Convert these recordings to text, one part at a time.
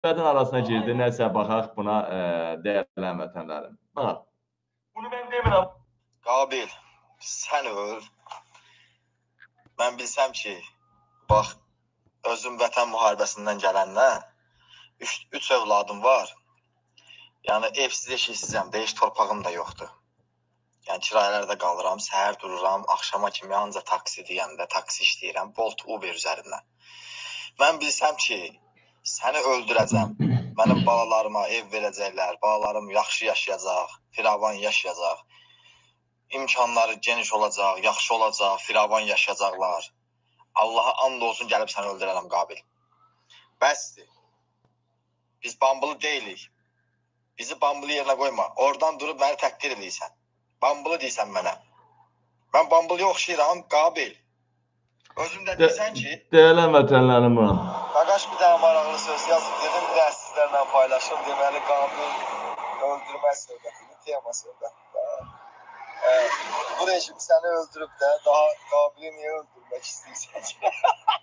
Söhbətin arasına girdi, nəsə baxaq buna dəyərlən vətənlərim. Bax. Bunu mən demirəm. Qabil, sən öl. Mən bilsəm ki, bax, özüm vətən müharibəsindən gələndən 3 övladım var. Yəni, evsiz eşiksizəm, heç torpağım da yoxdur. Yəni, kirayələrdə qalıram, səhər dururam, axşama kimi ancaq taksi deyəndə, taksi işləyirəm, Bolt, Uber üzərindən. Mən bilsəm ki, səni öldürəcəm, mənim balalarıma ev verəcəklər, balalarım yaxşı yaşayacaq, firavan yaşayacaq, imkanları geniş olacaq, yaxşı olacaq, firavan yaşayacaqlar. Allaha and olsun gəlib səni öldürərəm, Qabil. Bəsdir. Biz bambılı deyilik. Bizi bambılı yerinə qoyma. Oradan durub məni təqdir edirsən. Bambılı deyirsən mənə. Mən bambılıya oxşayıram, Qabil. Özümdə deyirsən ki... Dəyərlən vətənlərim var. Qaqaş bir dənə maraqlı söz yazıb, dedim, bir dənə sizlərlə paylaşım. Deməli, Qabil öldürmə söhbətidir, tema söhbətidir. Bu rejim səni öldürüb də, daha Qabili niyə öldürmək istəyirsən ki?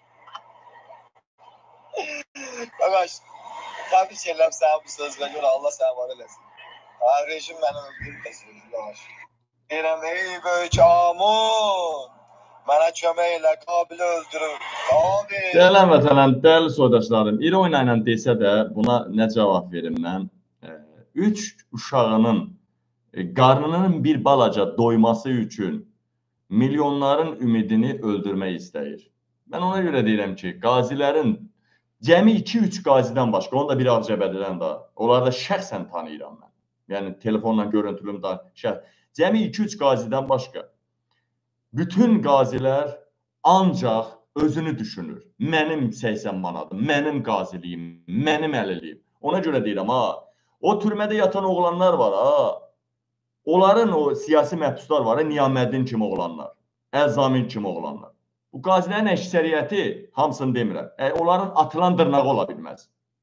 Qaqaş, təbrik edirəm sənə bu sözlə görə, Allah sənə var eləsin. Rejim məni öldürüb də sözlər. Deyirəm, ey böyük amun, mənə kömək elə, Qabili öldürüb. Qabil. Dəyərlən vətənlərim, dəyərli soydaşlarım, ironya ilə desə də buna nə cavab verim mən? 3 uşağının qarnının bir balaca doyması üçün milyonların ümidini öldürmək istəyir. Mən ona görə deyirəm ki, qazilərin cəmi 2-3 qazidən başqa, onu da bir Ağcabədidən də, onları da şəxsən tanıyıram mən. Yəni, telefonla görüntülüm da şəxsən. Cəmi 2-3 qazidən başqa. Bütün qazilər ancaq özünü düşünür. Mənim 80 manadım, mənim qaziliyim, mənim əliliyim. Ona görə deyirəm, o türmədə yatan oğlanlar var, onların o siyasi məhbuslar var, Niyaməddin kimi oğlanlar, Əzamin kimi oğlanlar. Bu qazilərin əksəriyyəti, hamısını demirəm, onların atılan dırnağı ola bilməz.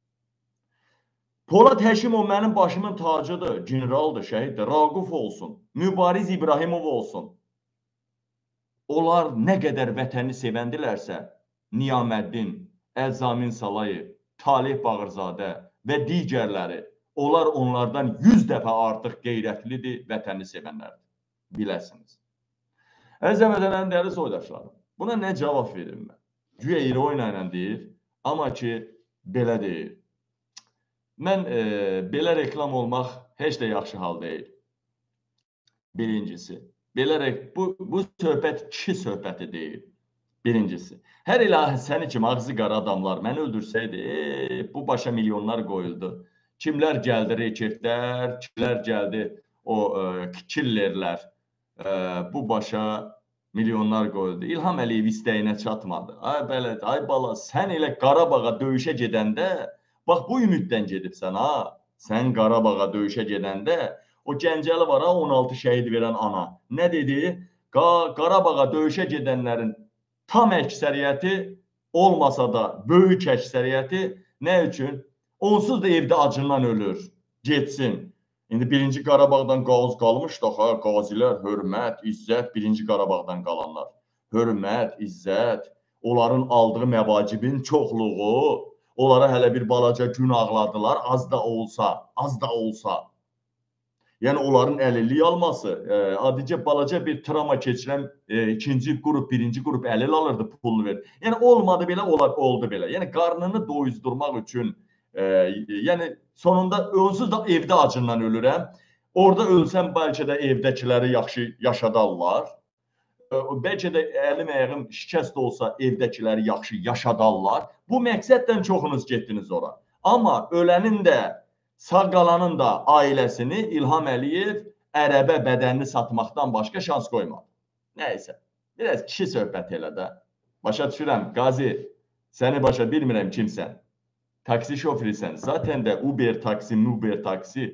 Polad Həşimov mənim başımın tacıdır, generaldır, şəhiddir, Raquf olsun, Mübariz İbrahimov olsun. Onlar nə qədər vətəni sevəndilərsə, Niyaməddin, Əzamin Salayev, Talih Bağırzadə və digərləri, onlar onlardan 100 dəfə artıq qeyrətlidir, vətəni sevənlərdir. Biləsiniz. Əziz vətənlərin dəyərli soydaşlarım, buna nə cavab verim mən? Güya ironya ilə deyir, amma ki, belə deyir. Mən belə reklam olmaq heç də yaxşı hal deyil. Birincisi. Bu söhbət kişi söhbəti deyil. Birincisi. Hər ilahi səni kimi ağzı qara adamlar məni öldürsəydi, bu başa milyonlar qoyuldu. Kimlər gəldi rekeftlər, kimlər gəldi o killerlər, bu başa milyonlar qoyuldu. İlham Əliyev istəyinə çatmadı. Ay belə, ay bala, sən elə Qarabağa döyüşə gedəndə, bax bu ümiddən gedibsən ha. Sən Qarabağa döyüşə gedəndə, o Gəncəli var ha, 16 şəhid verən ana. Nə dedi? Qarabağa döyüşə gedənlərin tam əksəriyyəti olmasa da, böyük əksəriyyəti nə üçün? Onsuz da evdə acından ölür, getsin. İndi 1-ci Qarabağdan qalmışdı, qazilər, hörmət, izzət, 1-ci Qarabağdan qalanlar. Hörmət, izzət, onların aldığı məvacibin çoxluğu, onlara hələ bir balaca gün ağladılar, az da olsa. Yəni, onların əlillik alması, adicə balaca bir travma keçirən 2-ci qrup, 1-ci qrup əlil alırdı, pulunu verir. Yəni, olmadı belə, oldu belə. Yəni, qarnını doyuzdurmaq üçün, yəni, sonunda onsuz da evdə acından ölürəm. Orada ölsəm, bəlkə də evdəkiləri yaxşı yaşadarlar. Bəlkə də əlim, əyəğim şikəst olsa, evdəkiləri yaxşı yaşadarlar. Bu məqsəddən çoxunuz getdiniz ora. Amma ölənin də, sağ qalanın da ailəsini İlham Əliyev ərəbə bədənini satmaqdan başqa şans qoymadı. Nəysə, biraz kişi söhbəti elə də. Başa düşürəm, Qazi, səni başa bilmirəm kimsən. Taksi şoförüsən, zaten də Uber taksi,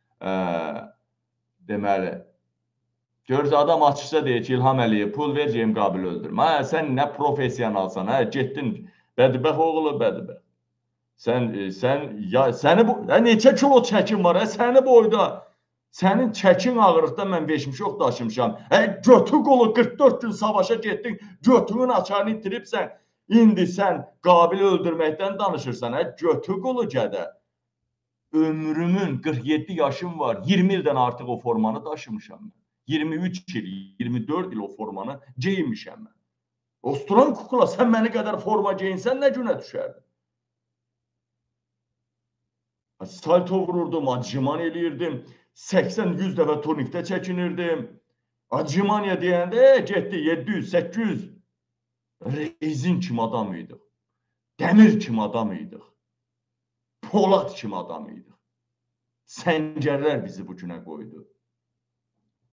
deməli, görürsə adam açıqca deyir ki, İlham Əliyev pul verəcəyim, Qabil öldürmə. Sən nə professionalsan, getdin, bədbəx oğlu, bədbəx. Səni bu, neçə kilo çəkin var, səni boyda, sənin çəkin ağırlıqda mən veşmişoq daşımışam. Götü qolu 44 gün savaşa getdin, götünün açarını itiribsən, İndi sən Qabili öldürməkdən danışırsan, götü qulu gədə. Ömrümün 47 yaşım var, 20 ildən artıq o formanı daşımışam mən. 23 il, 24 il o formanı geyinmişəm mən. Osturan kukla, sən məni qədər forma geyinsən nə günə düşərdin? Salto vururdum, acıman eləyirdim, 80-100 dəfə turnikdə çəkinirdim. Acımaniya deyəndə getdi 700-800. Rezin kimi adam idik. Dəmir kimi adam idik. Polad kimi adam idik. Səngərlər bizi bu günə qoydu.